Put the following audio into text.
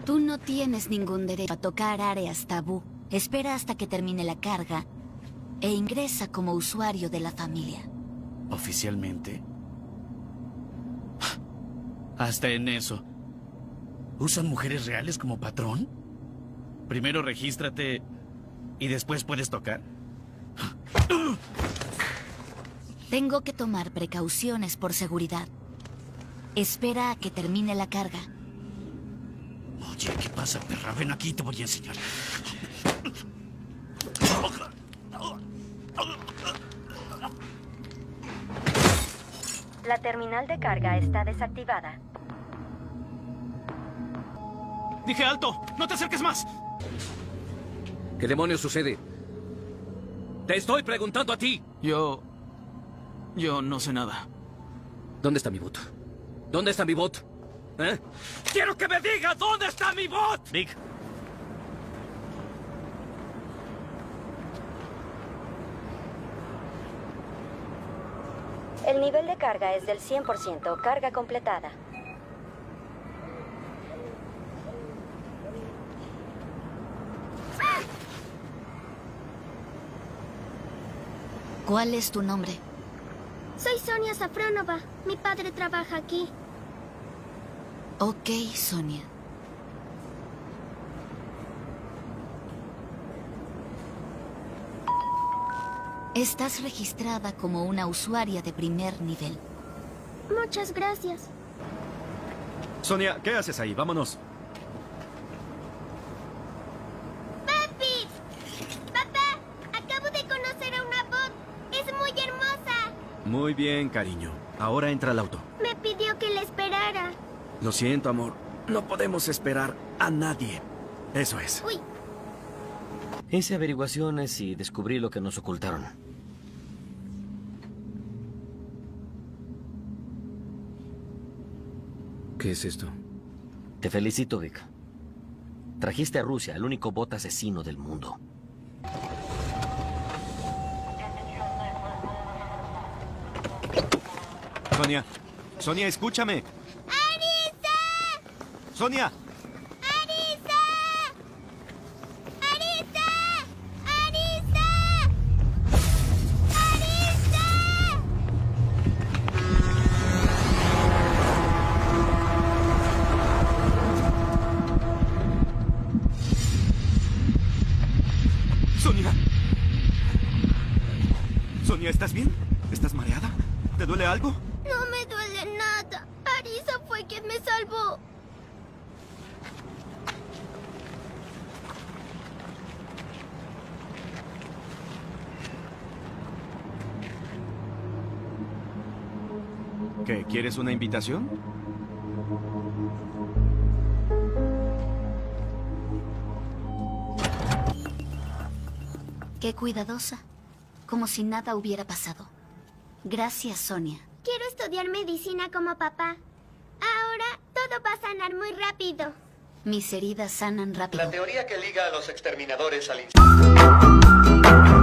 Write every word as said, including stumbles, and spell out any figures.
Tú no tienes ningún derecho a tocar áreas tabú. Espera hasta que termine la carga e ingresa como usuario de la familia. ¿Oficialmente? Hasta en eso. ¿Usan mujeres reales como patrón? Primero regístrate y después puedes tocar. Tengo que tomar precauciones por seguridad. Espera a que termine la carga. Oye, ¿qué pasa, perra? Ven aquí, te voy a enseñar. La terminal de carga está desactivada. ¡Dije alto! ¡No te acerques más! ¿Qué demonios sucede? ¡Te estoy preguntando a ti! Yo... Yo no sé nada. ¿Dónde está mi bot? ¿Dónde está mi bot? ¿Eh? ¡Quiero que me diga dónde está mi bot! Vic. El nivel de carga es del cien por ciento. Carga completada. ¿Cuál es tu nombre? Soy Sonia Safronova. Mi padre trabaja aquí. Ok, Sonia. Estás registrada como una usuaria de primer nivel. Muchas gracias. Sonia, ¿qué haces ahí? Vámonos. ¡Papi! ¡Papá! Acabo de conocer a una bot. Es muy hermosa. Muy bien, cariño. Ahora entra al auto. Me pidió que la esperara. Lo siento, amor. No podemos esperar a nadie. Eso es. Uy. Hice averiguaciones y descubrí lo que nos ocultaron. ¿Qué es esto? Te felicito, Vic. Trajiste a Rusia al único bot asesino del mundo. Sonia. Sonia, escúchame. ¡Arisa! Sonia. ¡Arisa! ¡Arisa! ¡Arisa! ¡Arisa! Sonia. Sonia, ¿estás bien? ¿Estás mareada? ¿Te duele algo? No me duele nada. Arisa fue quien me salvó. ¿Qué? ¿Quieres una invitación? Qué cuidadosa. Como si nada hubiera pasado. Gracias, Sonia. Quiero estudiar medicina como papá. Ahora todo va a sanar muy rápido. Mis heridas sanan rápido. La teoría que liga a los exterminadores al...